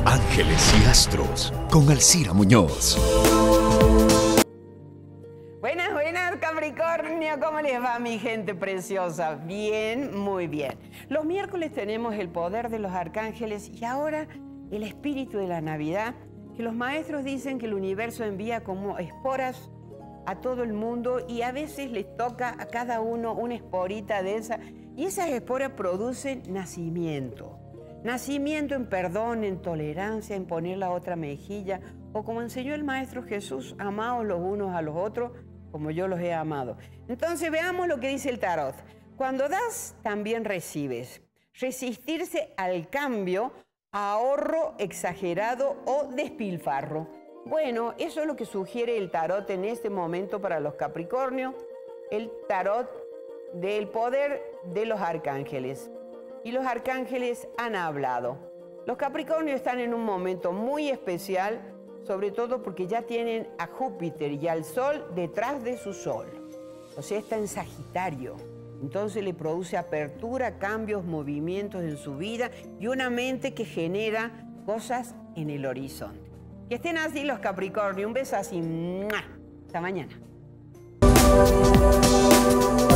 Ángeles y Astros con Alcira Muñoz. Buenas, buenas, Capricornio. ¿Cómo les va, mi gente preciosa? Bien, muy bien. Los miércoles tenemos el poder de los arcángeles y ahora el espíritu de la Navidad, que los maestros dicen que el universo envía como esporas a todo el mundo y a veces les toca a cada uno una esporita de esa y esas esporas producen nacimiento. Nacimiento en perdón, en tolerancia, en poner la otra mejilla o como enseñó el Maestro Jesús, amaos los unos a los otros como yo los he amado. Entonces veamos lo que dice el tarot. Cuando das, también recibes. Resistirse al cambio, ahorro exagerado o despilfarro. Bueno, eso es lo que sugiere el tarot en este momento para los Capricornios, el tarot del poder de los arcángeles. Y los arcángeles han hablado. Los Capricornios están en un momento muy especial, sobre todo porque ya tienen a Júpiter y al Sol detrás de su Sol. O sea, está en Sagitario. Entonces le produce apertura, cambios, movimientos en su vida y una mente que genera cosas en el horizonte. Que estén así los Capricornios. Un beso así. ¡Mua! Hasta mañana.